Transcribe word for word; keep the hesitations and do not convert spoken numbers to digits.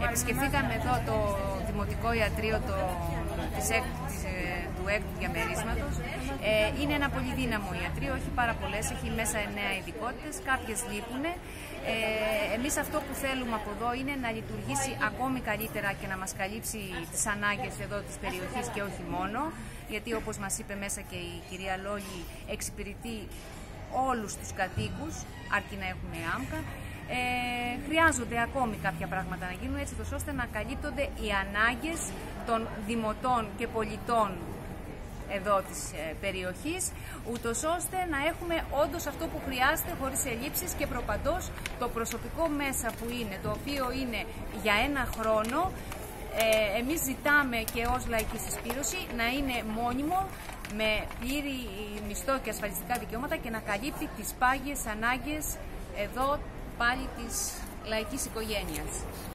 Επισκεφθήκαμε εδώ το Δημοτικό Ιατρείο το, της, της, του έκτου διαμερίσματος. Ε, είναι ένα πολύ δύναμο ιατρείο, έχει πάρα πολλές, έχει μέσα εννέα ειδικότητες, κάποιες λείπουν. Ε, εμείς αυτό που θέλουμε από εδώ είναι να λειτουργήσει ακόμη καλύτερα και να μας καλύψει τις ανάγκες εδώ της περιοχής και όχι μόνο, γιατί όπως μας είπε μέσα και η κυρία Λόγη, εξυπηρετεί όλους τους κατοίκους, αρκεί να έχουμε άμκα. Ε, χρειάζονται ακόμη κάποια πράγματα να γίνουν έτσι ώστε να καλύπτονται οι ανάγκες των δημοτών και πολιτών εδώ της ε, περιοχής, ούτως ώστε να έχουμε όντως αυτό που χρειάζεται χωρίς ελλείψεις και προπαντός το προσωπικό μέσα που είναι, το οποίο είναι για ένα χρόνο. Ε, εμείς ζητάμε και ως λαϊκή συσπήρωση να είναι μόνιμο, με πλήρη μισθό και ασφαλιστικά δικαιώματα και να καλύπτει τις πάγιες ανάγκες εδώ πάλι της λαϊκής οικογένειας.